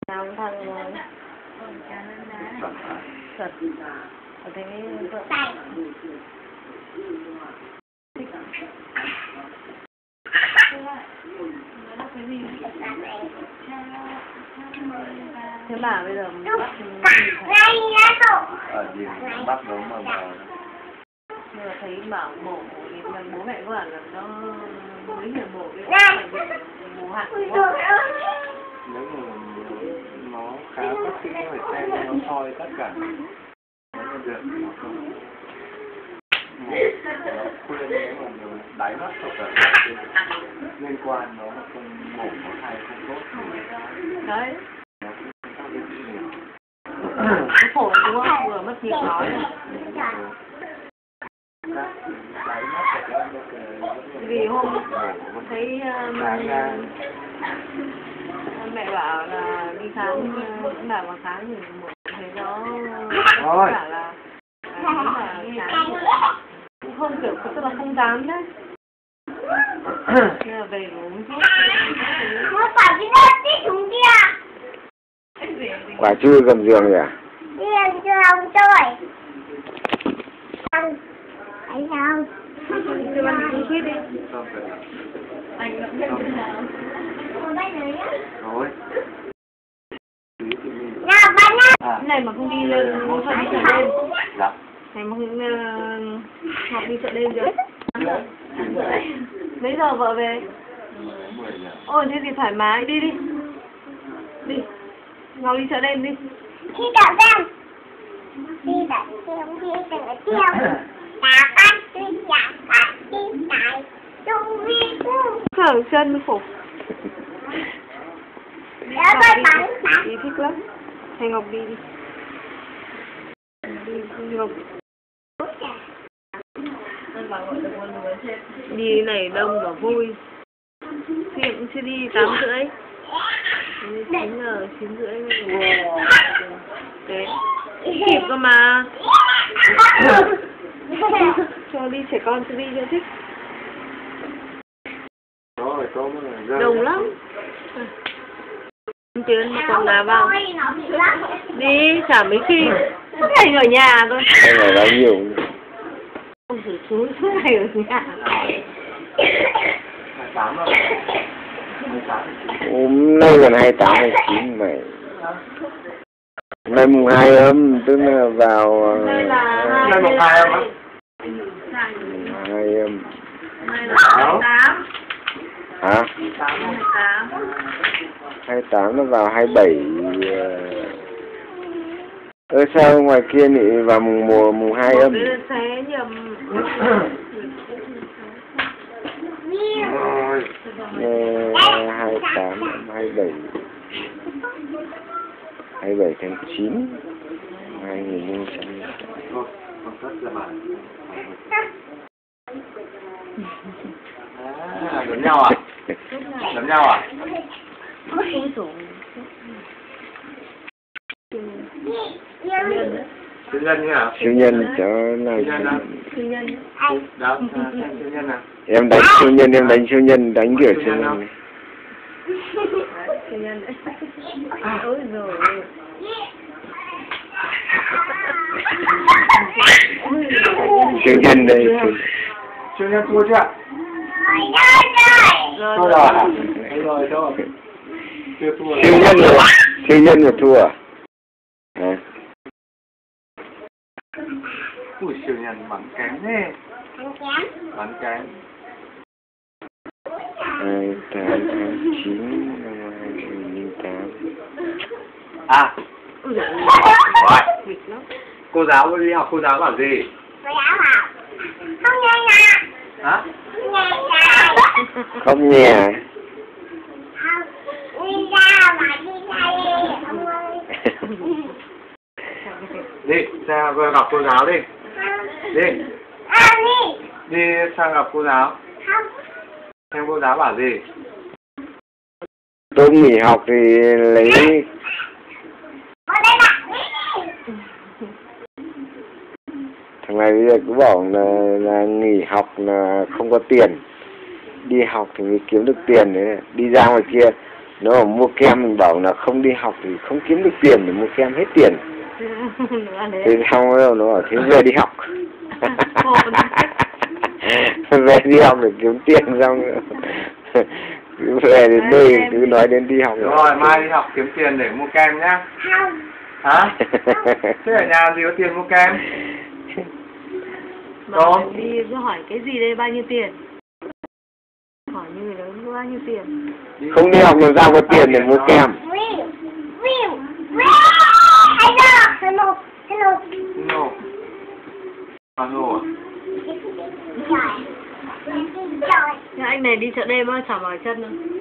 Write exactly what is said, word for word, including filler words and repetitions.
Chào thằng rồi. Thật. Ở thế vợ. Thế bà bây giờ bắt ở gì bắt đúng mà vào. Nhưng mà thấy bảo mổ thì bố mẹ có bảo là nó mới hiểu mổ cái mổ hạt đúng không? Nếu mà nó khá bác sĩ phải xem nó soi tất cả nó được nó không mổ nó khuyên nếu mà đáy mắt hoặc là liên quan nó không mổ có thai không tốt Đấy. nó cũng không tác dụng nhiều. Cái phổi đúng không? Vừa mất nhịp nói rồi. Đáy mắt của em Vì hôm thấy um, mẹ bảo là đi khám, cũng bảo mà khám thì một thấy nó bảo là cũng không kiểu tức là không dám đấy. Nên là về uống thuốc. Quả chui cầm giường kìa. Giường giường tôi. Anh anh sao? Tôi ăn đi khuyết đi. Anh cũng nhận được nào. Rồi. Cái này mà không đi lên, không đi chợ đêm. Dạ. Này mà không học đi chợ đêm chưa? Mấy giờ vợ về? Ôi thế thì thoải mái, đi đi. Đi. Ngọc đi chợ đêm đi. Đi chợ đêm. Đi đặt tiêu, đi từng cái tiêu. Đã bắt đi chả bắt đi tại trung vi cung. Khởi chân mới phục. Đó tôi bắn bắn. Đi thích lắm. Hay Ngọc đi đi. Đi Ngọc. Đi này đông và vui. Thì cũng chưa đi tám rưỡi. chín giờ, chín rưỡi. Wow. Đấy. Kịp cơ mà. Cho đi trẻ con cho đi cho thích. Đông lắm. Tiến mà còn đá vào. Đi chả mấy khi. Thầy ở nhà thôi. Cái này bao nhiêu? Không thử xuống suốt ngày ở nhà. Hôm nay gần hai mươi tám, hai mươi chín mày. Hôm nay mùng hai âm, tức là vào... Hôm nay là Hôm nay mùng hai âm á? hai âm. Hôm nay là hai mươi tám. Hả? hai mươi tám. hai mươi tám nó vào hai mươi bảy. Ơ sao ngoài kia thì vào mùng mùa mùng hai âm? Thế nhầm. hai mươi tám, hai mươi bảy. hai mươi bảy tháng chín hai nghìn không trăm. Thôi, còn rất là bạn. À, đấm nhau à? Đấm nhau à? Không dùng. Siêu nhân như nào? Siêu nhân cho này. Siêu nhân. Đó, siêu nhân nào? Em đánh siêu nhân, em đánh siêu nhân, đánh kiểu siêu nhân. Siêu nhân đấy. Ôi rồi. Siêu nhân đây. Siêu nhân thua chưa? Thua rồi à? Thua rồi, thôi. Chưa thua. Siêu nhân rồi. Siêu nhân rồi thua à? À. Ui, siêu nhân bắn kém thế. Bắn kém. hai tám tháng chín năm hai nghìn tám. À. Rồi. Cô giáo đi học, cô giáo bảo gì? Cô giáo học. Không nghe nha. Hả? Không nghe nha. Không nghe. Không. Đi ra mà đi ra đi. Ông ơi. Đi, ra vừa gặp cô giáo đi. Đi. À, đi. Đi sang gặp cô giáo. Không. Xem cô giáo bảo gì? Tôi nghỉ học thì lấy... Ở đây bạn đi. Thằng này bây giờ cứ bảo là, là nghỉ học là không có tiền. Đi học thì mới kiếm được tiền đấy. Đi ra ngoài kia Nó mua kem mình bảo là không đi học thì không kiếm được tiền để mua kem, hết tiền. Thế xong rồi nó bảo thế về đi học. Về đi học để kiếm tiền xong về đến nơi cứ nói đến đi học. Đúng rồi, mai đi học kiếm tiền để mua kem nhá. Không. Hả? Thế ở nhà gì có tiền mua kem? Mà đi cứ hỏi cái gì đây, bao nhiêu tiền? Hỏi như thế đó, bao nhiêu tiền? Không đi học làm sao có tiền để mua kem. Viu, viu, viu. Hello, hello, hello. No. À, no à? Trời. Trời. Thế anh này đi chợ đêm á, chả mỏi chân đâu.